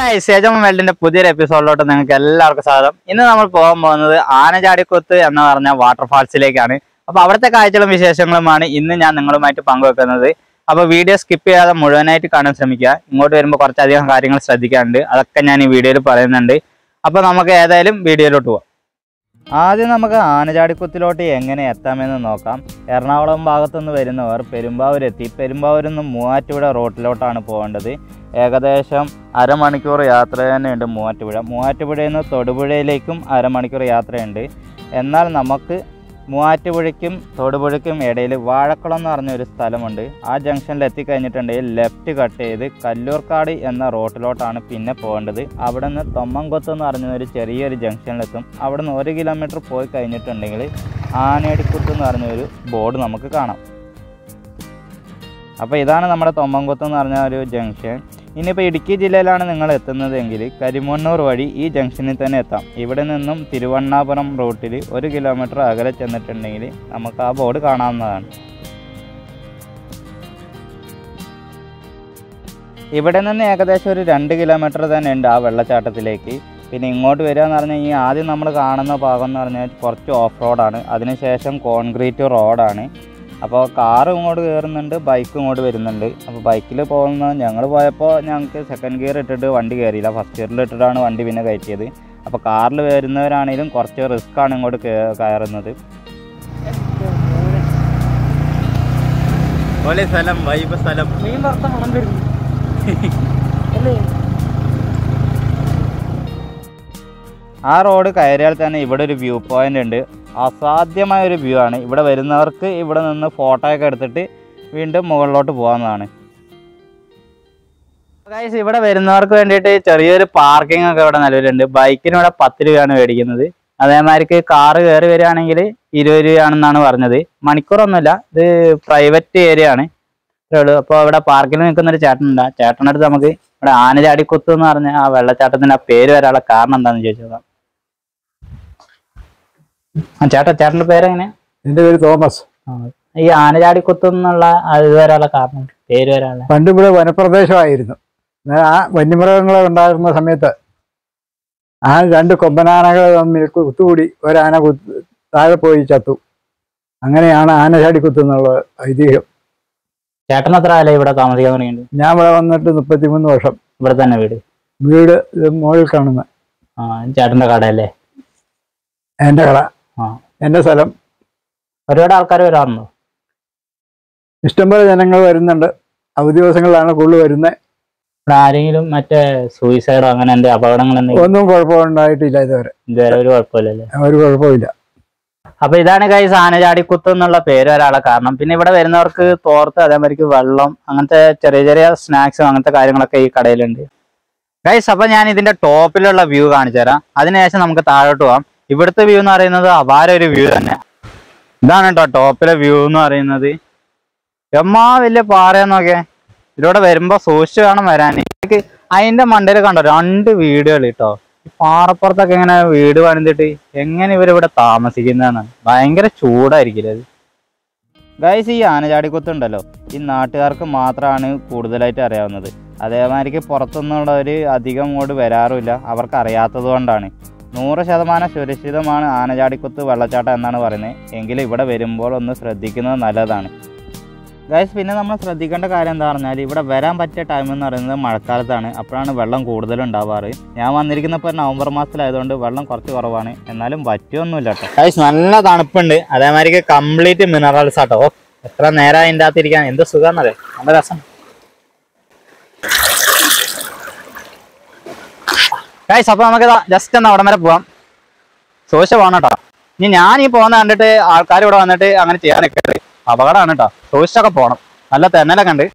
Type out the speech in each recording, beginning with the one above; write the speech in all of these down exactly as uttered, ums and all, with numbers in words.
guys, Welcome to the episode of the In the poem, Aanachadikuth Waterfalls. Now, we will in the Nangamite Pango. Now, video skip the Mudanite Kanasamica, Moto Kortadia Haring Sadikandi, Alakanyani video to Paranandi. Upon Namaka video to ആദ്യം നമുക്ക് ആനചാടിക്കുത്തിലോട്ട് എങ്ങനെ എത്താമെന്ന് നോക്കാം. എറണാകുളം ഭാഗത്തു നിന്ന് വരുന്നവർ പെരുമ്പാവൂർ എത്തി പെരുമ്പാവൂരിൽ നിന്ന് മൂവാറ്റുപുഴ റോഡിലോട്ടാണ് പോകേണ്ടത്. ഏകദേശം അരമണിക്കൂർ യാത്ര തന്നെയുണ്ട് മൂവാറ്റുപുഴ. മൂവാറ്റുപുഴയിൽ നിന്ന് തൊടുപുഴയിലേക്കും അരമണിക്കൂർ യാത്രയുണ്ട്. എന്നാൽ നമുക്ക് മൂവാറ്റുപുഴയ്ക്കും തൊടുപുഴയ്ക്കും ഇടയിൽ വാഴക്കുളം എന്ന് പറഞ്ഞൊരു സ്ഥലമുണ്ട്. ആ ജംഗ്ഷനിൽ എത്തിക്കഴിഞ്ഞിട്ടുണ്ടെങ്കിൽ ലെഫ്റ്റ് കട്ട് ചെയ്ത് കല്ലൂർക്കാട് എന്ന റോഡിലോട്ടാണ് പിന്നെ പോകേണ്ടത്. അവിടെ നിന്ന് തൊമ്മൻകുത്ത് എന്ന് പറഞ്ഞൊരു ചെറിയൊരു ജംഗ്ഷനിലെത്തും. അവിടെ നിന്ന് ഒരു കിലോമീറ്റർ പോയി കഴിഞ്ഞിട്ടുണ്ടെങ്കിൽ ആനയടിക്കുത്ത് എന്ന് പറഞ്ഞൊരു ബോർഡ് നമുക്ക് കാണാം. അപ്പോൾ ഇതാണ് നമ്മുടെ തൊമ്മൻകുത്ത് എന്ന് പറഞ്ഞ ഒരു ജംഗ്ഷൻ. ഇനിയിപ്പോൾ ഇടുക്കി ജില്ലയിലാണ് നിങ്ങൾ എത്തുന്നതെങ്കിൽ കരിമണ്ണൂർ വഴി ഈ ജംഗ്ഷനിൽ തന്നെ എത്താം. ഇവിടെ നിന്നും തിരുവണ്ണാപുരം റൂട്ടിൽ ഒരു കിലോമീറ്റർ അകലെ ചെന്നിട്ടുണ്ടെങ്കിൽ നമുക്ക് ആ ബോർഡ് കാണാവുന്നതാണ്. ഇവിടെ നിന്ന് ഏകദേശം ഒരു രണ്ട് കിലോമീറ്റർ തന്നെ ഉണ്ട് ആ വെള്ളച്ചാട്ടത്തിലേക്ക്. പിന്നെ ഇങ്ങോട്ട് വരിക എന്ന് പറഞ്ഞാൽ ഈ ആദ്യം നമ്മൾ കാണുന്ന ഭാഗം എന്ന് പറഞ്ഞാൽ കുറച്ച് ഓഫ് റോഡാണ്. അതിനുശേഷം കോൺക്രീറ്റ് റോഡാണ്. അപ്പോൾ കാറ് ഇങ്ങോട്ട് കയറുന്നുണ്ട്, ബൈക്ക് ഇങ്ങോട്ട് വരുന്നുണ്ട്. അപ്പോൾ ബൈക്കിൽ പോകുന്ന ഞങ്ങൾ പോയപ്പോൾ ഞങ്ങൾക്ക് സെക്കൻഡ് ഗിയർ ഇട്ടിട്ട് വണ്ടി കയറിയില്ല, ഫസ്റ്റ് ഗിയറിൽ ഇട്ടിട്ടാണ് വണ്ടി പിന്നെ കയറ്റിയത്. അപ്പോൾ കാറിൽ വരുന്നവരാണെങ്കിലും കുറച്ച് റിസ്ക്കാണ് ഇങ്ങോട്ട് കയറുന്നത്. സ്ഥലം വൈബ് സ്ഥലം ആ റോഡ് കയറിയാൽ തന്നെ ഇവിടെ ഒരു വ്യൂ പോയിൻ്റ് ഉണ്ട്. അസാധ്യമായൊരു വ്യൂ ആണ്. ഇവിടെ വരുന്നവർക്ക് ഇവിടെ നിന്ന് ഫോട്ടോ ഒക്കെ എടുത്തിട്ട് വീണ്ടും മുകളിലോട്ട് പോകാവുന്നതാണ്. ഗൈസ്, ഇവിടെ വരുന്നവർക്ക് വേണ്ടിയിട്ട് ചെറിയൊരു പാർക്കിംഗ് ഒക്കെ ഇവിടെ നിലവിലുണ്ട്. ബൈക്കിന് ഇവിടെ പത്ത് രൂപയാണ് മേടിക്കുന്നത്. അതേമാതിരിക്ക് കാറ് കയറി വരികയാണെങ്കിൽ ഇരുപത് രൂപയാണെന്നാണ് പറഞ്ഞത്. മണിക്കൂറൊന്നുമില്ല, ഇത് പ്രൈവറ്റ് ഏരിയ ആണ്. അപ്പോൾ ഇവിടെ പാർക്കിൽ നിൽക്കുന്നൊരു ചേട്ടനുണ്ട്. ആ ചേട്ടനടുത്ത് നമുക്ക് ഇവിടെ ആനചാടിക്കുത്ത് എന്ന് പറഞ്ഞ ആ വെള്ളച്ചാട്ടത്തിൻ്റെ ആ പേര് വരാനുള്ള കാരണം എന്താണെന്ന് ചോദിച്ചതാണ്. ആ ചേട്ടാ, ചേട്ടൻ്റെ പേരെങ്ങനെ? എൻ്റെ പേര് തോമസ്. ഈ ആനചാടിക്കുത്ത് എന്നുള്ള ഇത് വരാനുള്ള കാരണം, പേര് വരാനുള്ള? പണ്ട് ഇവിടെ വനപ്രദേശമായിരുന്നു. ആ വന്യമൃഗങ്ങൾ ഉണ്ടാകുന്ന സമയത്ത് ആ രണ്ട് കൊമ്പനാനകൾ തമ്മിൽ കുത്തുകൂടി ഒരാന കുത്ത് താഴെ പോയി ചത്തു. അങ്ങനെയാണ് ആനചാടിക്കുത്ത് എന്നുള്ള ഐതിഹ്യം. ചേട്ടൻ എത്ര കാലം ഇവിടെ താമസിക്കാൻ തുടങ്ങിയിട്ടുണ്ട്? ഞാൻ ഇവിടെ വന്നിട്ട് മുപ്പത്തിമൂന്ന് വർഷം. ഇവിടെ തന്നെ വീട്? വീട് മുകളിൽ കാണുന്ന ആ ചേട്ടൻ്റെ കടയല്ലേ? എൻ്റെ കട, ആ എൻ്റെ സ്ഥലം. ഒരുപാട് ആൾക്കാർ വരാറുണ്ടോ? ഇഷ്ടംപോലെ ജനങ്ങൾ വരുന്നുണ്ട്. അവധി ദിവസങ്ങളിലാണ് കൂടുതൽ വരുന്നത്. ഇവിടെ ആരെങ്കിലും മറ്റേ സൂയിസൈഡോ അങ്ങനെ എന്ത് അപകടങ്ങൾ എന്തെങ്കിലും? ഒന്നും കുഴപ്പമുണ്ടായിട്ടില്ല ഇതുവരെ. ഇതുവരെ ഒരു കുഴപ്പമില്ലല്ലേ? ഒരു കുഴപ്പമില്ല. അപ്പൊ ഇതാണ് ഗൈസ് ആനചാടിക്കുത്ത് എന്നുള്ള പേര് വരാനുള്ള കാരണം. പിന്നെ ഇവിടെ വരുന്നവർക്ക് തോർത്ത്, അതേമാതിരിക്ക് വെള്ളം, അങ്ങനത്തെ ചെറിയ ചെറിയ സ്നാക്സും അങ്ങനത്തെ കാര്യങ്ങളൊക്കെ ഈ കടയിലുണ്ട്. ഗൈസ്, അപ്പൊ ഞാൻ ഇതിന്റെ ടോപ്പിലുള്ള വ്യൂ കാണിച്ചു തരാം. അതിനുശേഷം നമുക്ക് താഴോട്ട് പോവാം. ഇവിടുത്തെ വ്യൂ എന്ന് പറയുന്നത് അപാര ഒരു വ്യൂ തന്നെ. ഇതാണ് കേട്ടോ ടോപ്പിലെ വ്യൂ എന്ന് പറയുന്നത്. എമ്മാ വലിയ പാറയെന്നൊക്കെ. ഇതിലൂടെ വരുമ്പോ സൂക്ഷിച്ച് വേണം വരാൻ. എനിക്ക് അതിന്റെ മണ്ടയിൽ കണ്ടോ രണ്ട് വീടുകൾ കേട്ടോ. ഈ പാറപ്പുറത്തൊക്കെ ഇങ്ങനെ വീട് പണിതിട്ട് എങ്ങനെ ഇവരിവിടെ താമസിക്കുന്നതാണ്. ഭയങ്കര ചൂടായിരിക്കില്ല അത്. ഗൈസ്, ഈ ആനചാടിക്കുത്ത് ഉണ്ടല്ലോ, ഈ നാട്ടുകാർക്ക് മാത്രമാണ് കൂടുതലായിട്ട് അറിയാവുന്നത്. അതേമാതിരിക്ക് പുറത്തുനിന്നുള്ളവർ അധികം ഇങ്ങോട്ട് വരാറുമില്ല, അവർക്ക് അറിയാത്തത് കൊണ്ടാണ്. നൂറ് ശതമാനം സുരക്ഷിതമാണ് ആനചാടിക്കുത്ത് വെള്ളച്ചാട്ടം എന്നാണ് പറയുന്നത്. എങ്കിലും ഇവിടെ വരുമ്പോൾ ഒന്ന് ശ്രദ്ധിക്കുന്നത് നല്ലതാണ്. ഗൈസ്, പിന്നെ നമ്മൾ ശ്രദ്ധിക്കേണ്ട കാര്യം എന്താ പറഞ്ഞാൽ ഇവിടെ വരാൻ പറ്റിയ ടൈം എന്ന് പറയുന്നത് മഴക്കാലത്താണ്. അപ്പോഴാണ് വെള്ളം കൂടുതലുണ്ടാവാറ്. ഞാൻ വന്നിരിക്കുന്നപ്പോൾ നവംബർ മാസത്തിലായതുകൊണ്ട് വെള്ളം കുറച്ച് കുറവാണ്. എന്നാലും പറ്റിയൊന്നുമില്ല കേട്ടോ. ഗൈസ്, നല്ല തണുപ്പുണ്ട്. അതേമാതിരി കംപ്ലീറ്റ് മിനറൽസ് ആട്ടോ. ഓ, എത്ര നേരം അതിൻ്റെ അകത്തിരിക്കാൻ എന്ത് സുഖമെന്നറിയാം. നല്ല രസം. ഗൈസ്, അപ്പോൾ നമുക്ക് ജസ്റ്റ് ഒന്ന് അവിടെ വരെ പോവാം. സൂക്ഷിച്ച് പോകണം കേട്ടോ. ഇനി ഞാൻ ഈ പോകുന്ന കണ്ടിട്ട് ആൾക്കാർ ഇവിടെ വന്നിട്ട് അങ്ങനെ ചെയ്യാൻ നിൽക്കരുത്. അപകടമാണ് കേട്ടോ. സൂക്ഷിച്ചൊക്കെ പോകണം. നല്ല തെന്നലൊക്കെ ഉണ്ട്.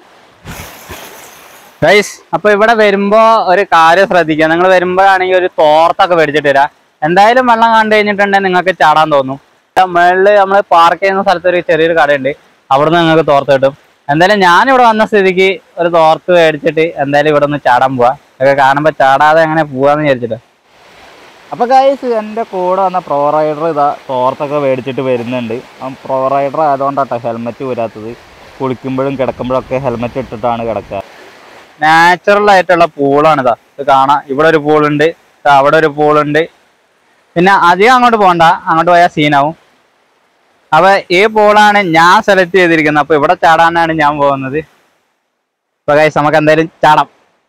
ഗൈസ്, അപ്പോൾ ഇവിടെ വരുമ്പോൾ ഒരു കാര്യം ശ്രദ്ധിക്കുക. നിങ്ങൾ വരുമ്പോഴാണെങ്കിൽ ഒരു തോർത്തൊക്കെ മേടിച്ചിട്ട് വരാം. എന്തായാലും വെള്ളം കണ്ടു കഴിഞ്ഞിട്ടുണ്ടെങ്കിൽ നിങ്ങൾക്ക് ചാടാൻ തോന്നും. മുകളിൽ നമ്മൾ പാർക്ക് ചെയ്യുന്ന സ്ഥലത്ത് ഒരു ചെറിയൊരു കടയുണ്ട്. അവിടെ നിന്ന് നിങ്ങൾക്ക് തോർത്ത് കിട്ടും. എന്തായാലും ഞാനിവിടെ വന്ന സ്ഥിതിക്ക് ഒരു തോർത്ത് മേടിച്ചിട്ട് എന്തായാലും ഇവിടെ ഒന്ന് ചാടാൻ പോവാം. ഒക്കെ കാണുമ്പോൾ ചാടാതെ എങ്ങനെ പോവാന്ന് വിചാരിച്ചിട്ട്. അപ്പോൾ ഗൈസ്, എൻ്റെ കൂടെ വന്ന പ്രോ റൈഡർ ഇതാ തോർത്തൊക്കെ മേടിച്ചിട്ട് വരുന്നുണ്ട്. ആ പ്രോ റൈഡർ ആയതുകൊണ്ടാട്ടോ ഹെൽമെറ്റ് വരാത്തത്. കുളിക്കുമ്പോഴും കിടക്കുമ്പോഴൊക്കെ ഹെൽമെറ്റ് ഇട്ടിട്ടാണ് കിടക്കുക. നാച്ചുറൽ ആയിട്ടുള്ള പൂളാണിതാ. ഇത് കാണാം. ഇവിടെ ഒരു പൂളുണ്ട്, അവിടെ ഒരു പൂളുണ്ട്. പിന്നെ അധികം അങ്ങോട്ട് പോകണ്ട, അങ്ങോട്ട് പോയാൽ സീനാവും. അപ്പൊ ഈ പൂളാണ് ഞാൻ സെലക്ട് ചെയ്തിരിക്കുന്നത്. അപ്പൊ ഇവിടെ ചാടാനാണ് ഞാൻ പോകുന്നത്. അപ്പൊ ഗൈസ് നമുക്ക് എന്തായാലും ചാടാം.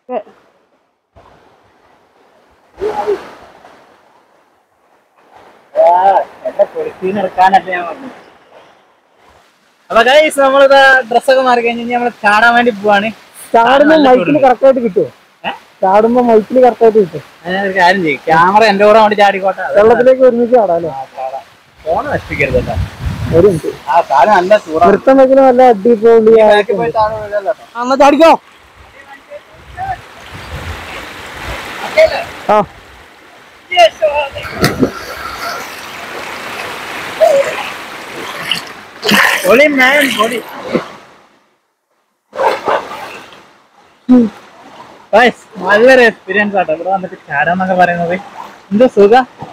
എടുക്കാനല്ലേ ഞാൻ പറഞ്ഞു. അപ്പൊ ഗൈസ് നമ്മളിതാ ഡ്രസ്സൊക്കെ മാറി കഴിഞ്ഞ് നമ്മള് ചാടാൻ വേണ്ടി പോവാണ്. ചാടുമ്പോ മൈക്കില് കറക്റ്റായിട്ട് കിട്ടുമോ? ചാടുമ്പോ മൈക്കില് കറക്റ്റായിട്ട് കിട്ടും. ഒരു കാര്യം ചെയ്യും, ക്യാമറ എന്റെ കൂടെ വേണ്ടി ചാടിക്കോട്ടെ. വെള്ളത്തിലേക്ക് ഒരുമിച്ച് ചാടാലോ? ഫോണ് നശിപ്പിക്കരുത്. ഒരു മിനിറ്റ്. ആ കാലം നല്ല ചൂടാണ്. നൃത്തം വെക്കുന്ന നല്ല അടിപൊളി. എന്നാ ചാടിക്കോ. ആ നല്ലൊരു എക്സ്പീരിയൻസ് ആട്ടോ ഇവിടെ വന്നിട്ട് ചാടാന്നൊക്കെ പറയുന്നത്. എന്ത് സുഖ.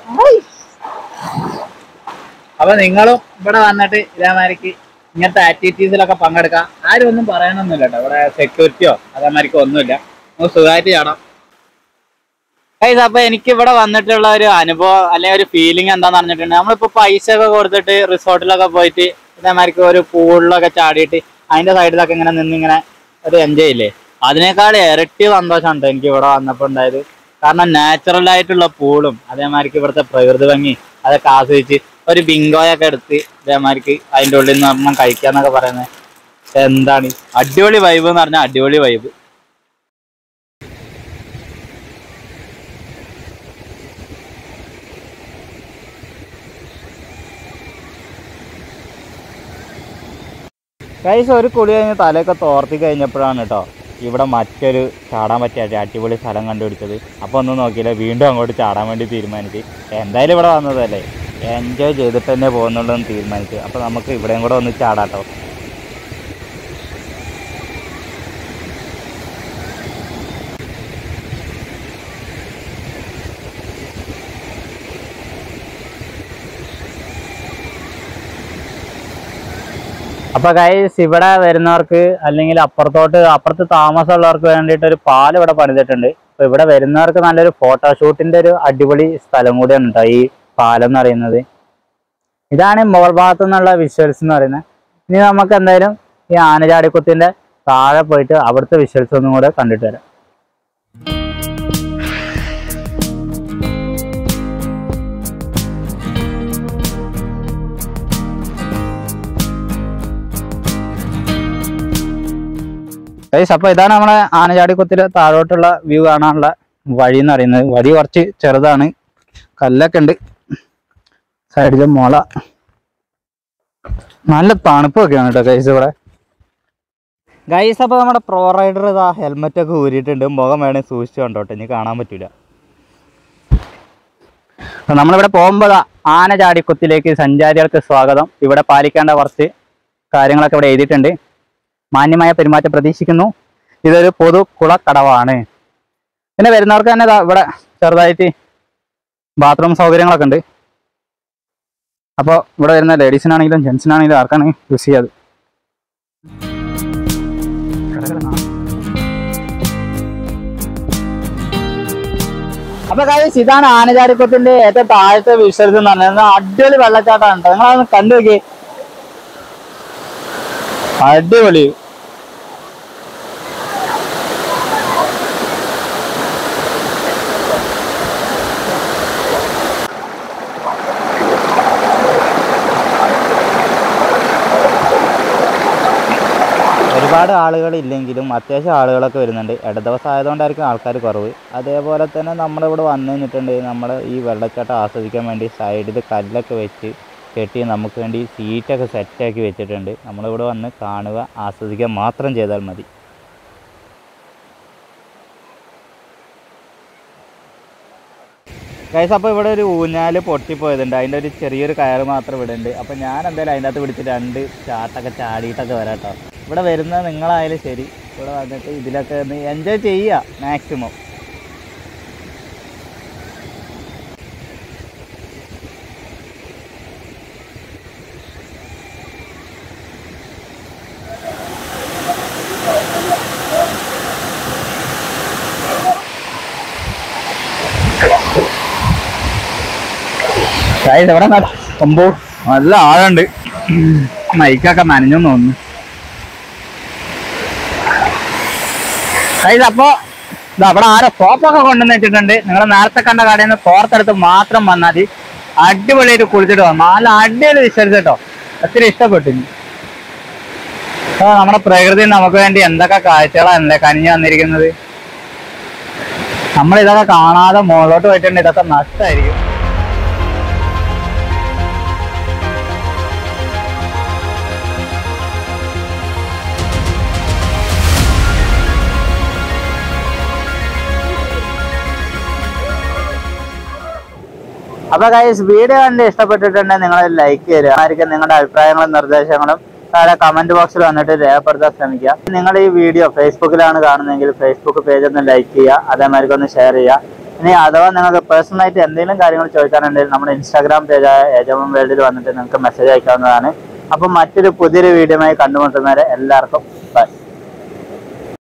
അപ്പൊ നിങ്ങളും ഇവിടെ വന്നിട്ട് ഇതേമാതിരിക്ക് ഇങ്ങനത്തെ ആക്ടിവിറ്റീസിലൊക്കെ പങ്കെടുക്കാം. ആരും ഒന്നും പറയാനൊന്നുമില്ല കേട്ടോ. ഇവിടെ സെക്യൂരിറ്റിയോ അതേമാതിരിക്കോ ഒന്നുമില്ല. നമുക്ക് സുഖമായിട്ട് ചാടാം. ഗൈസ് അപ്പൊ എനിക്ക് ഇവിടെ വന്നിട്ടുള്ള ഒരു അനുഭവം അല്ലെങ്കിൽ ഒരു ഫീലിംഗ് എന്താന്ന് പറഞ്ഞിട്ടുണ്ടെങ്കിൽ, നമ്മളിപ്പോ പൈസ ഒക്കെ കൊടുത്തിട്ട് റിസോർട്ടിലൊക്കെ പോയിട്ട് ഇതേമാതിരിക്ക് ഒരു പൂളിലൊക്കെ ചാടിയിട്ട് അതിന്റെ സൈഡിലൊക്കെ ഇങ്ങനെ നിന്നിങ്ങനെ ഒരു എൻജോയ് ഇല്ലേ, അതിനേക്കാൾ ഇരട്ടി സന്തോഷമുണ്ട് എനിക്ക് ഇവിടെ വന്നപ്പോൾ ഉണ്ടായത്. കാരണം നാച്ചുറൽ ആയിട്ടുള്ള പൂളും അതേമാതിരിക്ക് ഇവിടുത്തെ പ്രകൃതി ഭംഗി അതൊക്കെ ആസ്വദിച്ച് ഒരു ബിങ്കോയൊക്കെ എടുത്ത് ഇതേമാതിരിക്ക് അതിൻ്റെ ഉള്ളിൽ നിന്ന് ഒരെണ്ണം കഴിക്കാന്നൊക്കെ പറയുന്നത് എന്താണ് അടിപൊളി വൈബ് എന്ന് പറഞ്ഞാൽ അടിപൊളി വൈബ്. ഗൈസ് ഒരു കുളി കഴിഞ്ഞ് തലയൊക്കെ തോർത്തി കഴിഞ്ഞപ്പോഴാണ് കേട്ടോ ഇവിടെ മറ്റൊരു ചാടാൻ പറ്റിയ അടിപൊളി സ്ഥലം കണ്ടുപിടിച്ചത്. അപ്പോൾ ഒന്നും നോക്കിയില്ല, വീണ്ടും അങ്ങോട്ട് ചാടാൻ വേണ്ടി തീരുമാനിച്ച്. എന്തായാലും ഇവിടെ വന്നതല്ലേ, എൻജോയ് ചെയ്തിട്ട് തന്നെ പോകുന്നുള്ളൂ എന്ന് തീരുമാനിച്ചു. അപ്പോൾ നമുക്ക് ഇവിടെയും കൂടെ ഒന്ന് ചാടാട്ടോ. അപ്പൊ ഗൈസ് ഇവിടെ വരുന്നവർക്ക് അല്ലെങ്കിൽ അപ്പുറത്തോട്ട് അപ്പുറത്ത് താമസമുള്ളവർക്ക് വേണ്ടിയിട്ട് ഒരു പാലം ഇവിടെ പണിതിട്ടുണ്ട്. അപ്പൊ ഇവിടെ വരുന്നവർക്ക് നല്ലൊരു ഫോട്ടോഷൂട്ടിന്റെ ഒരു അടിപൊളി സ്ഥലം കൂടിയാണ് കേട്ടോ ഈ പാലം എന്ന് പറയുന്നത്. ഇതാണ് മുകൾ ഭാഗത്തു നിന്നുള്ള വിഷ്വൽസ് എന്ന് പറയുന്നത്. ഇനി നമുക്ക് എന്തായാലും ഈ ആനചാടിക്കുത്തിന്റെ താഴെ പോയിട്ട് അവിടുത്തെ വിഷ്വൽസ് ഒന്നും കൂടെ കണ്ടിട്ട് വരാം. അപ്പൊ ഇതാണ് നമ്മളെ ആനചാടിക്കുത്തില് താഴോട്ടുള്ള വ്യൂ കാണാനുള്ള വഴി എന്ന് പറയുന്നത്. വഴി കുറച്ച് ചെറുതാണ്, കല്ലൊക്കെ ഉണ്ട് സൈഡില്, മുള, നല്ല തണുപ്പൊക്കെയാണ് കേട്ടോ ഗൈസ് ഇവിടെ. ഗൈസ് അപ്പൊ നമ്മുടെ പ്രോ റൈഡർ ഇതാ ഹെൽമെറ്റ് ഒക്കെ ഊരിയിട്ടുണ്ട്. മുഖം വേണേൽ സൂക്ഷിച്ചു കണ്ടോട്ടെ, ഇനി കാണാൻ പറ്റൂല. നമ്മളിവിടെ പോകുമ്പോൾ ആനചാടിക്കുത്തിലേക്ക് സഞ്ചാരികൾക്ക് സ്വാഗതം. ഇവിടെ പാലിക്കേണ്ട കുറച്ച് കാര്യങ്ങളൊക്കെ ഇവിടെ എഴുതിയിട്ടുണ്ട്. മാന്യമായ പെരുമാറ്റം പ്രതീക്ഷിക്കുന്നു. ഇതൊരു പൊതു കുളക്കടവാണ്. പിന്നെ വരുന്നവർക്ക് തന്നെ ഇവിടെ ചെറുതായിട്ട് ബാത്റൂം സൗകര്യങ്ങളൊക്കെ ഉണ്ട്. അപ്പോൾ ഇവിടെ വരുന്ന ലേഡീസിനാണെങ്കിലും ജെൻസിനാണെങ്കിലും ആർക്കാണ് യൂസ് ചെയ്യാത്. അപ്പൊ ഗൈസ് ഇതാണ് ആനചാടിക്കുത്തിന്റെ ഏറ്റവും താഴത്തെ വിഷ്വൽസ് എന്ന് പറഞ്ഞാൽ അടിപൊളി വെള്ളച്ചാട്ടമാണ് കേട്ടോ. നിങ്ങളതൊന്ന് കണ്ടു നോക്കി, അടിപൊളി. ഒരുപാട് ആളുകൾ ഇല്ലെങ്കിലും അത്യാവശ്യം ആളുകളൊക്കെ വരുന്നുണ്ട്. ഇട ദിവസം ആയതുകൊണ്ടായിരിക്കും ആൾക്കാർ കുറവ്. അതേപോലെ തന്നെ നമ്മളിവിടെ വന്നു കഴിഞ്ഞിട്ടുണ്ടെങ്കിൽ നമ്മൾ ഈ വെള്ളച്ചാട്ടം ആസ്വദിക്കാൻ വേണ്ടി സൈഡിൽ കല്ലൊക്കെ വെച്ച് കെട്ടി നമുക്ക് വേണ്ടി സീറ്റൊക്കെ സെറ്റാക്കി വെച്ചിട്ടുണ്ട്. നമ്മളിവിടെ വന്ന് കാണുക, ആസ്വദിക്കുക മാത്രം ചെയ്താൽ മതി. ഗൈസ് അപ്പോൾ ഇവിടെ ഒരു ഊഞ്ഞാൽ പൊട്ടിപ്പോയതുണ്ട്. അതിൻ്റെ ഒരു ചെറിയൊരു കയറ് മാത്രം ഇവിടെ ഉണ്ട്. അപ്പോൾ ഞാൻ എന്തായാലും അതിൻ്റെ അകത്ത് പിടിച്ച് രണ്ട് ചാട്ടൊക്കെ ചാടിയിട്ടൊക്കെ വരാം കേട്ടോ. ഇവിടെ വരുന്ന നിങ്ങളായാലും ശരി ഇവിടെ വന്നിട്ട് ഇതിലൊക്കെ ഒന്ന് എൻജോയ് ചെയ്യുക മാക്സിമം. ഇവിടെ കൊമ്പോ നല്ല ആഴുണ്ട്. മൈക്കൊക്കെ നനഞ്ഞു തോന്നുന്നു. അപ്പൊ ഇത് അവിടെ ആരോ സോപ്പൊക്കെ കൊണ്ടുവന്ന് വെച്ചിട്ടുണ്ട്. നിങ്ങൾ നേരത്തെ കണ്ട കടയിൽ നിന്ന് തോർത്തെടുത്ത് മാത്രം വന്നാൽ മതി. അടിപൊളിയായിട്ട് കുളിച്ചിട്ട് വന്നു. നല്ല അടിപൊളി വിശ്വസിച്ചോ, ഒത്തിരി ഇഷ്ടപ്പെട്ടു. അപ്പൊ നമ്മുടെ പ്രകൃതി നമുക്ക് വേണ്ടി എന്തൊക്കെ കാഴ്ചകളാണല്ലേ കനിഞ്ഞു വന്നിരിക്കുന്നത്. നമ്മൾ ഇതൊക്കെ കാണാതെ മുകളിലോട്ട് പോയിട്ടുണ്ട്, ഇതൊക്കെ നഷ്ടമായിരിക്കും. അപ്പൊ ഗൈസ്, വീഡിയോ കണ്ട് ഇഷ്ടപ്പെട്ടിട്ടുണ്ടെങ്കിൽ നിങ്ങൾ ലൈക്ക് ചെയ്യുക. ആയിരിക്കും നിങ്ങളുടെ അഭിപ്രായങ്ങളും നിർദ്ദേശങ്ങളും താഴെ കമന്റ് ബോക്സിൽ വന്നിട്ട് രേഖപ്പെടുത്താൻ ശ്രമിക്കുക. നിങ്ങൾ ഈ വീഡിയോ ഫേസ്ബുക്കിലാണ് കാണുന്നതെങ്കിൽ ഫേസ്ബുക്ക് പേജ് ഒന്ന് ലൈക്ക് ചെയ്യുക, അതേമാതിരി ഒന്ന് ഷെയർ ചെയ്യുക. ഇനി അഥവാ നിങ്ങൾക്ക് പേഴ്സണലായിട്ട് എന്തെങ്കിലും കാര്യങ്ങൾ ചോദിക്കാനുണ്ടെങ്കിൽ നമ്മുടെ ഇൻസ്റ്റാഗ്രാം പേജായ ഏജമം വേൾഡിൽ വന്നിട്ട് നിങ്ങൾക്ക് മെസ്സേജ് അയക്കാവുന്നതാണ്. അപ്പം മറ്റൊരു പുതിയൊരു വീഡിയോയുമായി കണ്ടുമുട്ടുന്നവരെ എല്ലാവർക്കും ബൈ.